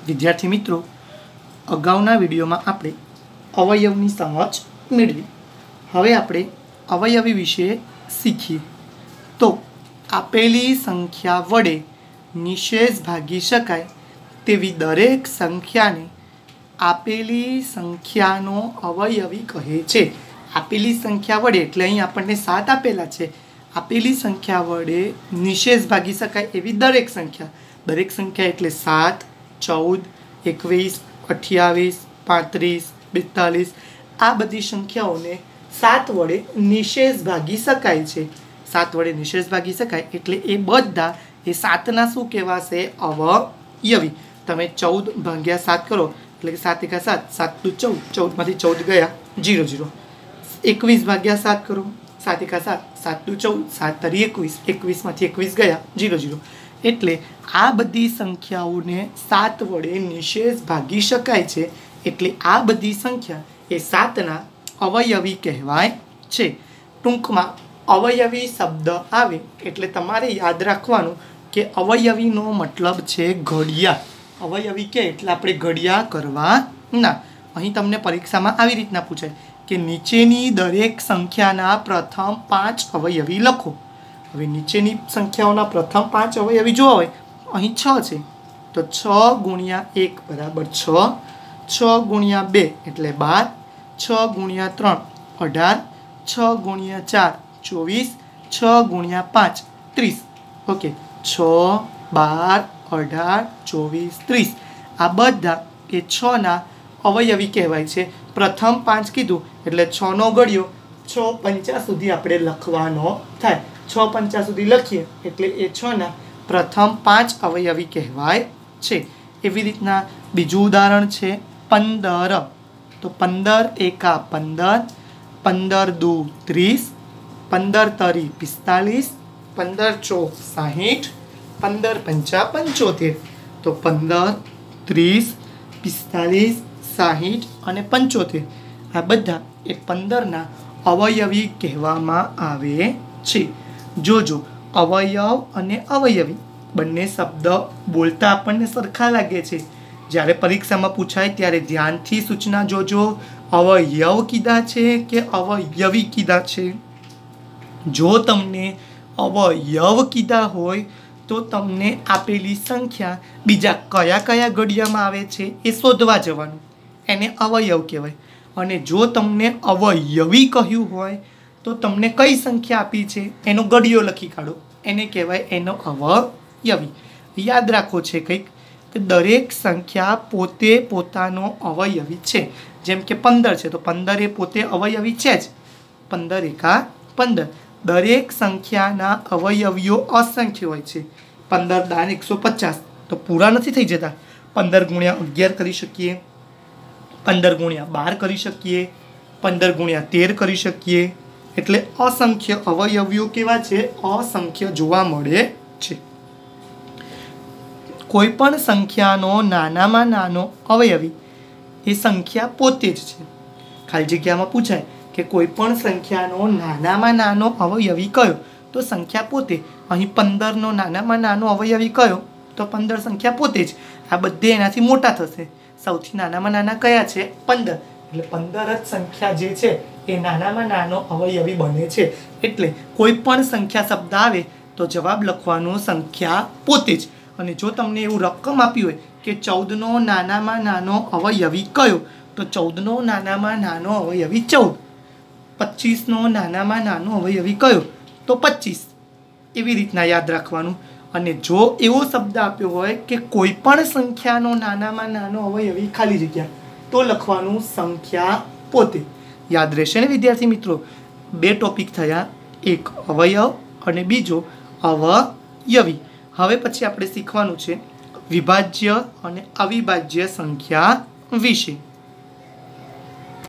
विद्यार्थी मित्रों, अगाउना विडियो में आपणे अवयवनी समझ मेळवी। हवे आपणे अवयवी विषे शीखीए। तो आपेली संख्या वडे निशेष भागी शकाय तेवी दरेक संख्याने आपेली संख्यानो अवयवी कहे छे। आपेली संख्या वडे एटले अहीं आपणने 7 आपेला छे। आपेली संख्या वडे निशेष भागी शकाय एवी दरेक संख्या एटले 7, 14, 21, 28, 35, 42 आ बधी संख्याओने 7 वडे निशेष भागी शकाय छे। 7 वडे निशेष भागी शकाय एटले ए बधा ए 7 ना शुं कहेवाशे? अवयवी। तमे 14 भाग्या 7 करो एटले 7 एका 7, 7 दू 14, 14 मांथी 14 गया 0 0। 21 भाग्या 7 करो, 7 एका 7, 7 दू 14, 7 तरी 21, 21 मांथी 21 गया 0 0। एटले आ बधी संख्याओने 7 वडे निशेष भागी शकाय छे। एटले आ बधी संख्या ए 7 ना अवयवी कहेवाय छे। टूंकमां अवयवी शब्द आवे एटले तमारे याद राखवानुं के अवयवीनो मतलब छे घड़िया। अवयवी के एटले आपणे घड़िया करवाना। अहीं तमने परीक्षामां आवी रीतना पूछाय के नीचेनी दरेक संख्याना प्रथम 5 अवयवी लखो। हवे नीचेनी संख्याओना प्रथम 5 अवयवी जो होय अहीं 6 छे तो 6 गुणिया 1 बराबर 6, 6 गुणिया 2 एटले 12, 6 गुणिया 3 18, 6 गुणिया 4 24, 6 गुणिया 5 30। ओके, 6, 12, 18, 24, 30 आ बधा ए 6 ना अवयवी कहेवाय छे। प्रथम 5 कीधुं एटले 6 नो गळियो 6 पंचा सुधी आपणे लखवानो थाय। 6 पंचा सुधी लखीए एटले ए 6 ना प्रथम 5 अवयवी कहेवाय छे। एवी रीतना बीजुं उदाहरण छे 15। तो 15 एका 15, 15 दू 30, 15 तरी 45, 15 चौक 60, 15 पंचा 75। तो 15, 30, 45, 60 અને 75 આ બધા એ 15 ના અવયવી કહેવામાં આવે છે। જોજો અવયવ અને અવયવી બંને શબ્દ બોલતા આપણને સરખા લાગે છે। જ્યારે પરીક્ષામાં પૂછાય ત્યારે ધ્યાનથી સૂચના જોજો। અવયવ કીધા છે કે અવયવી કીધા છે? જો તમને અવયવ કીધા હોય તો તમને આપેલી સંખ્યા બીજા કયા કયા ઘડિયામાં આવે છે એ શોધવા જવાનું, એને અવયવ કહેવાય। અને જો તમને અવયવી કહ્યું હોય તો તમને કઈ સંખ્યા આપી છે એનો ઘડિયો લખી કાઢો, એને કહેવાય એનો અવયવી। યાદ રાખો છે કંઈક કે દરેક સંખ્યા પોતે પોતાનો અવયવી છે। જેમ કે 15 છે તો 15 એ પોતે અવયવી છે જ। 15 એકા 15। દરેક સંખ્યાના અવયવીઓ અસંખ્ય હોય છે। 15 દાન 150 તો પૂરા નથી થઈ જતા। 15 ગુણ્યા 11 કરી શકીએ, 15 ગુણ્યા 12 કરી શકીએ, 15 ગુણ્યા 13 કરી શકીએ। એટલે અસંખ્ય અવયવીઓ કેવા છે? અસંખ્ય જોવા મળે છે। કોઈપણ સંખ્યાનો નાનામાં નાનો અવયવી એ સંખ્યા પોતે જ છે। ખાલી જગ્યામાં પૂછાય કે કોઈપણ સંખ્યાનો નાનામાં નાનો અવયવી કયો? તો સંખ્યા પોતે। અહીં 15 નો નાનામાં નાનો અવયવી કયો? તો 15 સંખ્યા પોતે જ। આ બધે એનાથી મોટા થશે। સૌથી નાનામાં નાના કયા છે? 15। એટલે 15 જ સંખ્યા જે છે એ નાનામાં નાનો અવયવી બને છે। એટલે કોઈ પણ સંખ્યા શબ્દ આવે તો જવાબ લખવાનો સંખ્યા પોતે જ। અને જો તમને એવું રકમ આપી હોય કે 14 નો નાનામાં નાનો અવયવી કયો? તો 14 નો નાનામાં નાનો અવયવી 14। 25 નો નાનામાં નાનો અવયવી કયો? તો 25। એવી રીતના યાદ રાખવાનું। અને જો એવો શબ્દ આપ્યો હોય કે કોઈ પણ સંખ્યાનો નાનામાં નાનો અવયવી ખાલી જગ્યા તો લખવાનું સંખ્યા પોતે। યાદ રહેશે ને વિદ્યાર્થી મિત્રો? 2 ટોપિક થયા, એક અવયવ અને બીજો અવયવી। હવે પછી આપણે શીખવાનું છે વિભાજ્ય અને અવિભાજ્ય સંખ્યા વિશે।